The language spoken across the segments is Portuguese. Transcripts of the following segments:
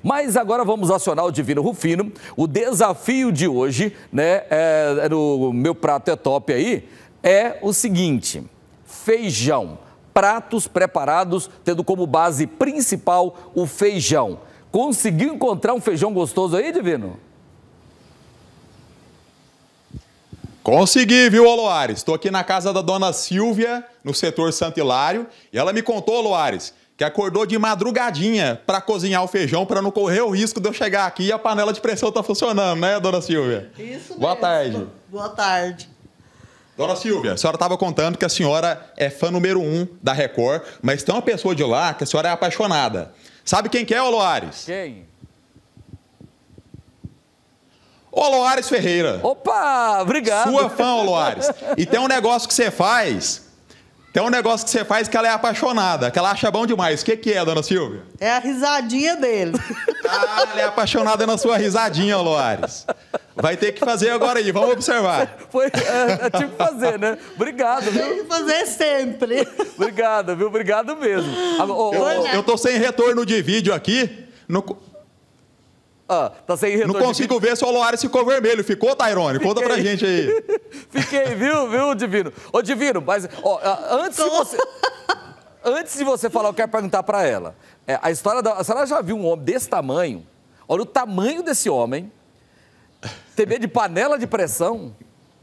Mas agora vamos acionar o Divino Rufino. O desafio de hoje, né, no Meu Prato é Top aí, é o seguinte: feijão. Pratos preparados tendo como base principal o feijão. Conseguiu encontrar um feijão gostoso aí, Divino? Consegui, viu, Loares? Estou aqui na casa da dona Silvia, no setor Santo Hilário, e ela me contou, Loares, que acordou de madrugadinha para cozinhar o feijão para não correr o risco de eu chegar aqui e a panela de pressão tá funcionando, né, dona Silvia? Isso mesmo. Boa tarde. Boa tarde. Dona Silvia, a senhora estava contando que a senhora é fã número 1 da Record, mas tem uma pessoa de lá que a senhora é apaixonada. Sabe quem que é, ô Loares? Quem? Ô Loares Ferreira. Opa, obrigado. Sua fã, ô Loares. E tem um negócio que você faz... que ela é apaixonada, que ela acha bom demais. O que é, dona Silvia? É a risadinha dele. Ah, ela é apaixonada na sua risadinha, Loares. Vai ter que fazer agora aí, vamos observar. Tive que fazer, né? Obrigado, viu? Tem que fazer sempre. Obrigado, viu? Obrigado mesmo. Eu tô sem retorno de vídeo aqui. Tá sem retorno. Não consigo ver se o Loares ficou vermelho. Ficou, Tairone? Conta pra gente aí. Fiquei, viu, Divino? Ô, Divino, mas antes de você falar, eu quero perguntar pra ela. A história da... A senhora já viu um homem desse tamanho? Olha o tamanho desse homem. TV de panela de pressão?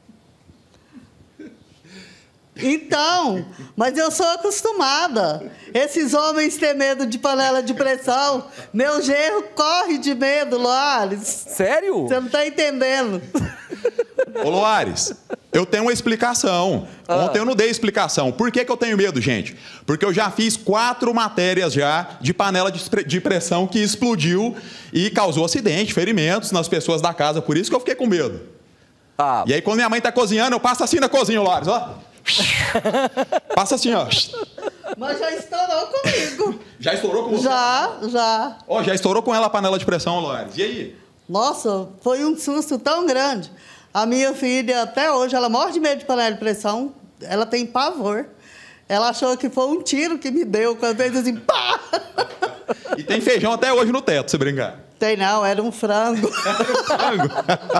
Então, mas eu sou acostumada. Esses homens têm medo de panela de pressão. Meu genro corre de medo, Loares. Sério? Você não está entendendo. Ô, Loares, eu tenho uma explicação. Ontem eu não dei explicação. Por que eu tenho medo, gente? Porque eu já fiz 4 matérias já de panela de pressão que explodiu e causou acidente, ferimentos nas pessoas da casa. Por isso que eu fiquei com medo. E aí, quando minha mãe tá cozinhando, eu passo assim na cozinha, Loares, ó. Passa assim, ó. Mas já estourou comigo. Já estourou com você? Já. Ó, já estourou com ela a panela de pressão, Loares. E aí? Nossa, foi um susto tão grande. A minha filha, até hoje, ela morre de medo de panela de pressão. Ela tem pavor. Ela achou que foi um tiro que me deu, quando fez assim, pá! E tem feijão até hoje no teto, se brincar. Tem não, era um frango. Era um frango?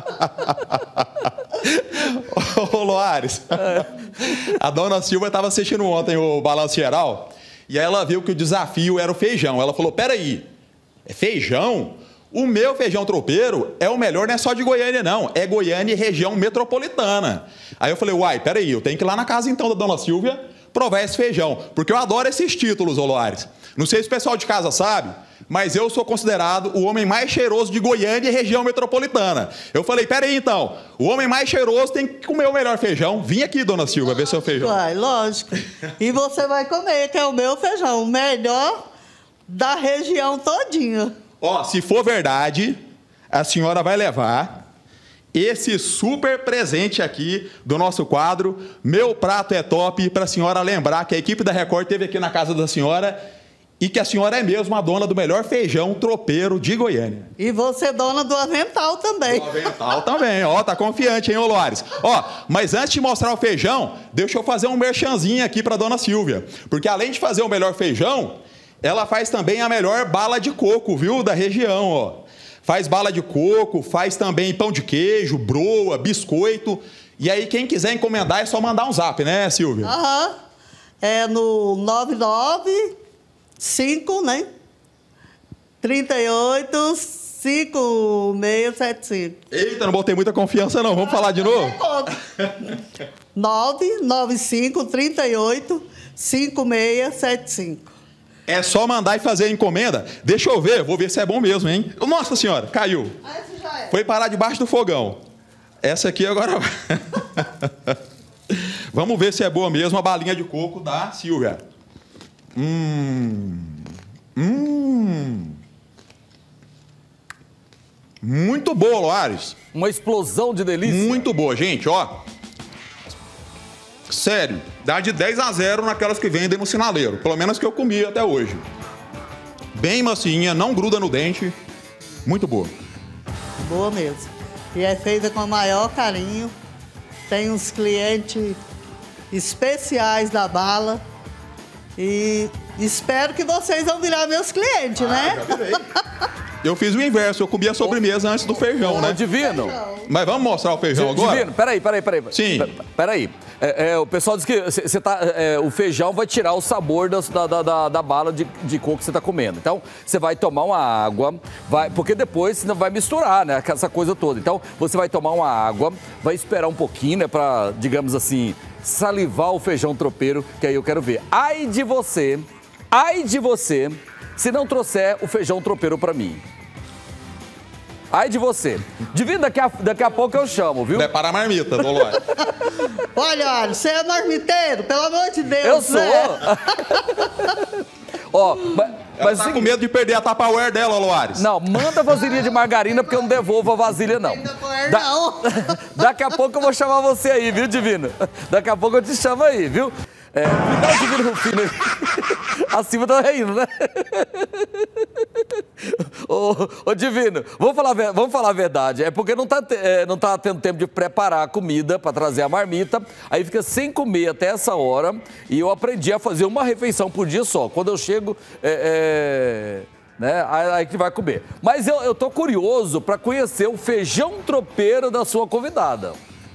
Ô, Loares, a dona Silva estava assistindo ontem o Balanço Geral e aí ela viu que o desafio era o feijão. Ela falou, peraí, é feijão? O meu feijão tropeiro é o melhor, não é só de Goiânia, não. É Goiânia e região metropolitana. Aí eu falei, uai, peraí, eu tenho que ir lá na casa, então, da dona Silvia provar esse feijão. Porque eu adoro esses títulos, ô Loares. Não sei se o pessoal de casa sabe, mas eu sou considerado o homem mais cheiroso de Goiânia e região metropolitana. Eu falei, peraí, então, o homem mais cheiroso tem que comer o melhor feijão. Vim aqui, dona Silvia, ver seu feijão. Vai, lógico. E você vai comer, que é o meu feijão, o melhor da região todinha. Ó, se for verdade, a senhora vai levar esse super presente aqui do nosso quadro, Meu Prato é Top, para a senhora lembrar que a equipe da Record esteve aqui na casa da senhora e que a senhora é mesmo a dona do melhor feijão tropeiro de Goiânia. E você é dona do avental também. Do avental também, ó, tá confiante, hein, ô Loares? Ó, mas antes de mostrar o feijão, deixa eu fazer um merchanzinho aqui para dona Silvia, porque além de fazer o melhor feijão, ela faz também a melhor bala de coco, viu, da região, ó. Faz bala de coco, faz também pão de queijo, broa, biscoito. E aí, quem quiser encomendar, é só mandar um zap, né, Silvia? Aham. É no 995, né? 38 5675. Eita, não botei muita confiança, não. Vamos falar de novo? 995 38 5675. É só mandar e fazer a encomenda. Deixa eu ver, vou ver se é bom mesmo, hein? Nossa senhora, caiu. Essa já é. Foi parar debaixo do fogão. Essa aqui agora... Vamos ver se é boa mesmo a balinha de coco da Silvia. Muito boa, Loares. Uma explosão de delícia. Muito boa, gente, ó. Sério, dá de 10-0 naquelas que vendem no sinaleiro. Pelo menos que eu comi até hoje. Bem macinha, não gruda no dente. Muito boa. Boa mesmo. E é feita com o maior carinho. Tem uns clientes especiais da bala. E espero que vocês vão virar meus clientes, né? Já virei. Eu fiz o inverso, eu comi a sobremesa antes do feijão, né? Divino. Mas vamos mostrar o feijão agora? Divino, peraí. Sim. Peraí. O pessoal diz que o feijão vai tirar o sabor da bala de coco que você está comendo. Então, você vai tomar uma água, porque depois você vai misturar, né? Essa coisa toda. Então, você vai tomar uma água, vai esperar um pouquinho, né? Para, digamos assim, salivar o feijão tropeiro, que aí eu quero ver. Ai de você, se não trouxer o feijão tropeiro para mim. Ai de você. Divino, daqui a pouco eu chamo, viu? Prepara a marmita, Dolores. Olha, você é marmiteiro, pelo amor de Deus. Eu sou. Né? Ó, Mas tá com medo de perder a Tupperware dela, Loares. Não, manda vasilhinha de margarina, porque eu não devolvo a vasilha, não. Não. Daqui a pouco eu vou chamar você aí, viu, Divino? Daqui a pouco eu te chamo aí, viu? Me dá o Divino Rufino aí. A Silvia tá rindo, né? Ô, Divino, vamos falar a verdade. É porque não tá tendo tempo de preparar a comida para trazer a marmita. Aí fica sem comer até essa hora. E eu aprendi a fazer uma refeição por dia só. Quando eu chego, né? Aí que vai comer. Mas eu tô curioso para conhecer o feijão tropeiro da sua convidada.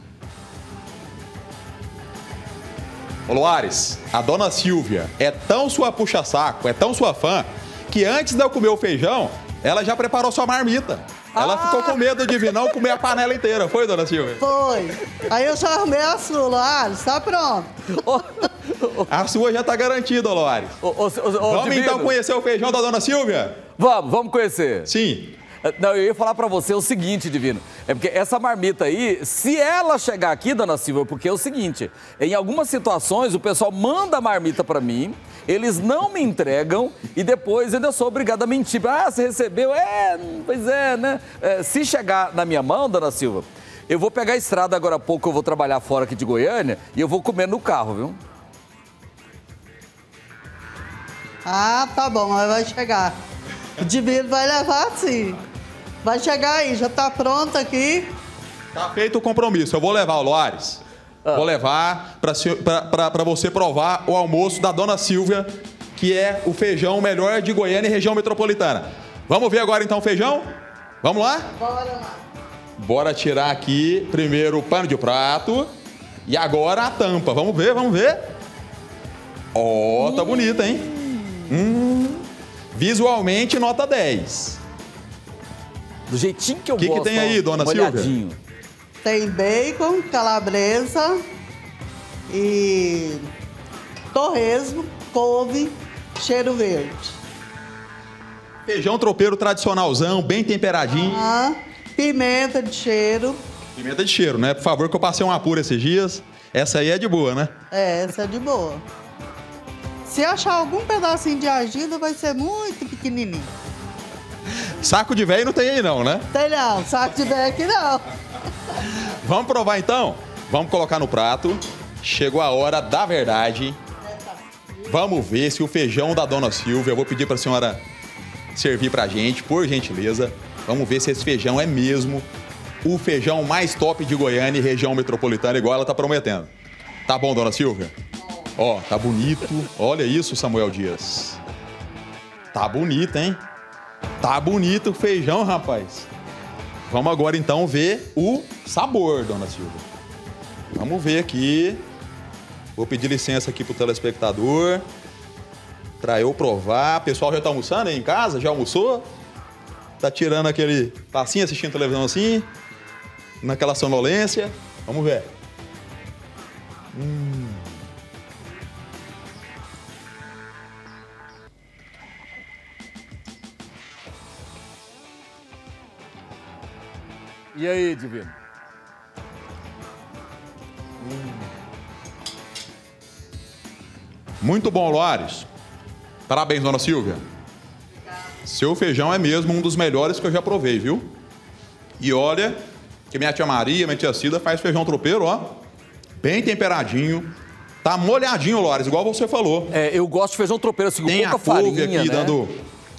Ô, Loares, a dona Silvia é tão sua puxa-saco, é tão sua fã, que antes de eu comer o feijão, ela já preparou sua marmita. Ela ficou com medo de vir não comer a panela inteira. Foi, dona Silvia? Foi. Aí eu já arrumei a sua, Loares, tá pronto. A sua já tá garantida, Loares. Vamos então conhecer o feijão da dona Silvia? Vamos conhecer. Sim. Não, eu ia falar pra você o seguinte, Divino, é porque essa marmita aí, se ela chegar aqui, dona Silvia, porque é o seguinte, em algumas situações o pessoal manda a marmita pra mim, eles não me entregam e depois eu sou obrigado a mentir. Ah, você recebeu? Pois é, né? Se chegar na minha mão, dona Silvia, eu vou pegar a estrada agora há pouco, eu vou trabalhar fora aqui de Goiânia e eu vou comer no carro, viu? Ah, tá bom, mas vai chegar. O Divino vai levar sim. Vai chegar aí, já tá pronto aqui. Tá feito o compromisso. Eu vou levar o Loares. Vou levar para você provar o almoço da dona Silvia, que é o feijão melhor de Goiânia e região metropolitana. Vamos ver agora então o feijão? Vamos lá? Bora lá. Bora tirar aqui primeiro o pano de prato e agora a tampa. Vamos ver, vamos ver. Ó, tá bonita, hein? Visualmente, nota 10. Do jeitinho que eu gosto. O que tem aí, dona Silvia? Tem bacon, calabresa e torresmo, couve, cheiro verde. Feijão tropeiro tradicionalzão, bem temperadinho. Pimenta de cheiro. Pimenta de cheiro, né? Por favor, que eu passei um apuro esses dias. Essa aí é de boa, né? Essa é de boa. Se achar algum pedacinho de argila, vai ser muito pequenininho. Saco de velho não tem aí não, né? Tem não, saco de velho aqui não. Vamos provar então? Vamos colocar no prato. Chegou a hora da verdade. Vamos ver se o feijão da dona Silvia, eu vou pedir para a senhora servir pra gente, por gentileza. Vamos ver se esse feijão é mesmo o feijão mais top de Goiânia e região metropolitana, igual ela tá prometendo. Tá bom, dona Silvia? Ó, tá bonito. Olha isso, Samuel Dias. Tá bonito, hein? Tá bonito o feijão, rapaz. Vamos agora, então, ver o sabor, dona Silvia. Vamos ver aqui. Vou pedir licença aqui pro telespectador para eu provar. O pessoal já tá almoçando aí em casa? Já almoçou? Tá tirando aquele passinho, assistindo televisão assim? Naquela sonolência? Vamos ver. E aí, Divino? Muito bom, Loares. Parabéns, dona Silvia. Seu feijão é mesmo um dos melhores que eu já provei, viu? E olha que minha tia Maria, minha tia Cida faz feijão tropeiro, ó. Bem temperadinho. Tá molhadinho, Loares, igual você falou. Eu gosto de feijão tropeiro, assim, com tem pouca a couve farinha, aqui, né? dando...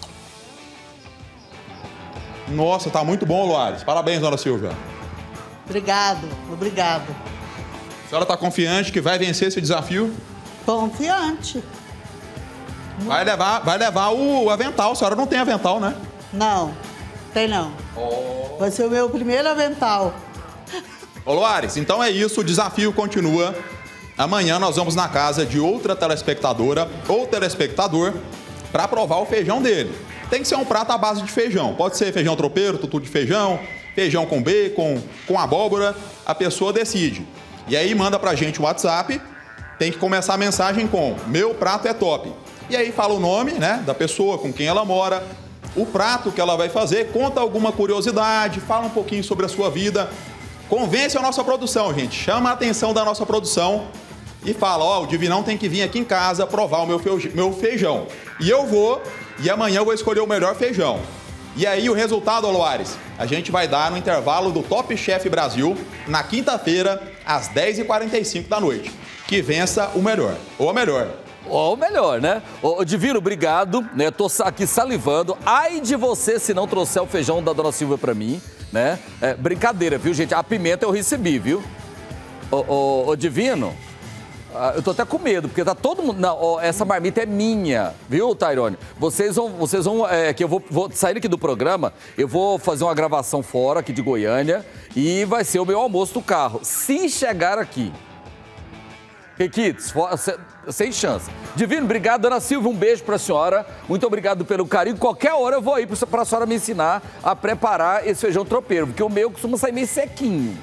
Nossa, tá muito bom, Loares. Parabéns, dona Silvia. Obrigado. A senhora tá confiante que vai vencer esse desafio? Confiante. Vai levar o avental. A senhora não tem avental, né? Não. Tem não. Vai ser o meu primeiro avental. Ô, Loares, então é isso, o desafio continua. Amanhã nós vamos na casa de outra telespectadora ou telespectador para provar o feijão dele. Tem que ser um prato à base de feijão. Pode ser feijão tropeiro, tutu de feijão, feijão com bacon, com abóbora, a pessoa decide. E aí manda pra gente o WhatsApp, tem que começar a mensagem com "meu prato é top". E aí fala o nome, né, da pessoa, com quem ela mora, o prato que ela vai fazer, conta alguma curiosidade, fala um pouquinho sobre a sua vida. Convence a nossa produção, gente. Chama a atenção da nossa produção e fala, ó, o Divinão tem que vir aqui em casa provar o meu feijão. E eu vou, e amanhã eu vou escolher o melhor feijão. E aí o resultado, Loares, a gente vai dar no intervalo do Top Chef Brasil, na quinta-feira, às 10h45 da noite. Que vença o melhor, ou a melhor. Ou melhor, né? Ô, Divino, obrigado, né? Tô aqui salivando. Ai de você se não trouxer o feijão da Dona Silvia pra mim, né? Brincadeira, viu, gente? A pimenta eu recebi, viu? Ô, Divino, eu tô até com medo, porque tá todo mundo... Não, essa marmita é minha, viu, Tairone? Vocês vão que eu vou sair aqui do programa, eu vou fazer uma gravação fora, aqui de Goiânia, e vai ser o meu almoço do carro. Se chegar aqui... Requites, sem chance. Divino, obrigado. Dona Silvia, um beijo pra senhora. Muito obrigado pelo carinho. Qualquer hora eu vou aí pra senhora me ensinar a preparar esse feijão tropeiro, porque o meu costuma sair meio sequinho.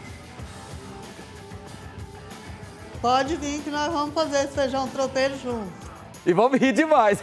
Pode vir que nós vamos fazer esse feijão tropeiro junto. E vamos rir demais.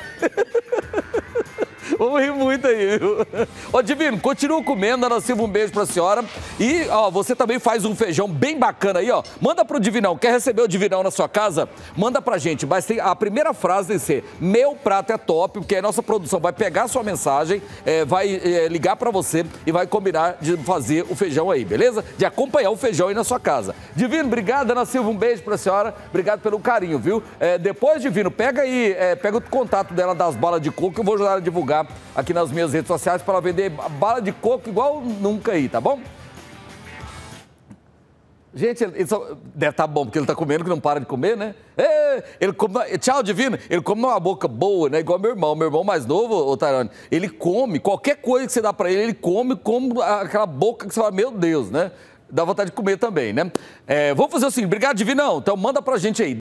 Vamos rir muito aí, viu? Ô, Divino, continua comendo. Dona Silvia, um beijo pra senhora. E, ó, você também faz um feijão bem bacana aí, ó. Manda pro Divinão. Quer receber o Divinão na sua casa? Manda pra gente. Mas a primeira frase tem que ser: "meu prato é top", porque a nossa produção vai pegar a sua mensagem, vai ligar pra você e vai combinar de fazer o feijão aí, beleza? De acompanhar o feijão aí na sua casa. Divino, obrigado. Dona Silvia, um beijo pra senhora. Obrigado pelo carinho, viu? Depois, Divino, pega aí, pega o contato dela das balas de coco, que eu vou ajudar ela a divulgar aqui nas minhas redes sociais para ela vender bala de coco igual nunca aí, tá bom? Gente, ele só... deve estar bom, porque ele tá comendo que não para de comer, né? Ele come... Tchau, Divino. Ele come numa boca boa, né? Igual meu irmão mais novo, o Tairone. Ele come, qualquer coisa que você dá para ele come como aquela boca que você fala, meu Deus, né? Dá vontade de comer também, né? Vamos fazer o seguinte, obrigado, Divinão. Então manda pra gente aí.